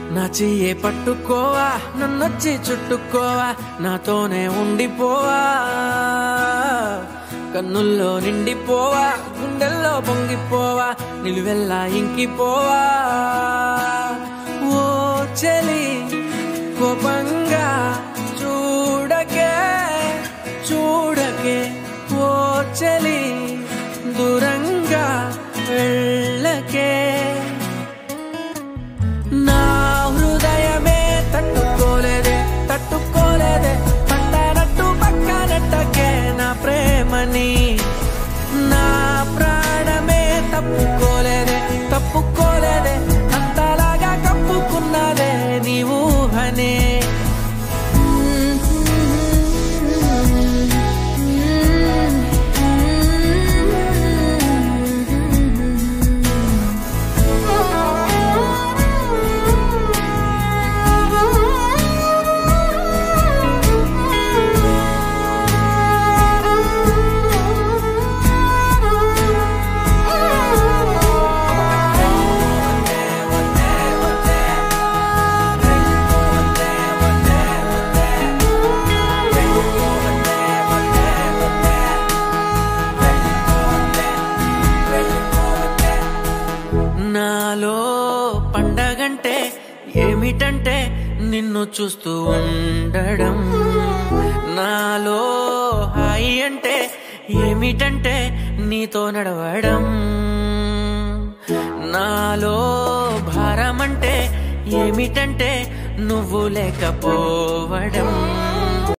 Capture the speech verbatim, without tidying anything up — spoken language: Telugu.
నా చెయ్యే పట్టుకోవా, నన్నొచ్చి చుట్టుకోవా, నాతోనే ఉండిపోవా, కన్నుల్లో నిండిపోవా, గుండెల్లో పొంగిపోవా, నిలువెల్లా ఇంకిపోవా. ఓ చెలి కోపంగా చూడకే చూడకే, ఓ చెలి దూరంగా వెళ్ళకే. నా హృదయమే తట్టుకోలేదే తట్టుకోలేదే, పట్టనట్టు పక్కనట్టకే నా ప్రేమని. నా ప్రాణమే తప్పుకోలేదే తప్పుకోలేదే, అంతలాగా కప్పుకున్నదే నీ ఊహనే. నాలో పండగంటే ఏమిటంటే నిన్ను చూస్తూ ఉండడం, నాలో హాయి అంటే ఏమిటంటే నీతో నడవడం, నాలో భారం అంటే ఏమిటంటే నువ్వు లేకపోవడం.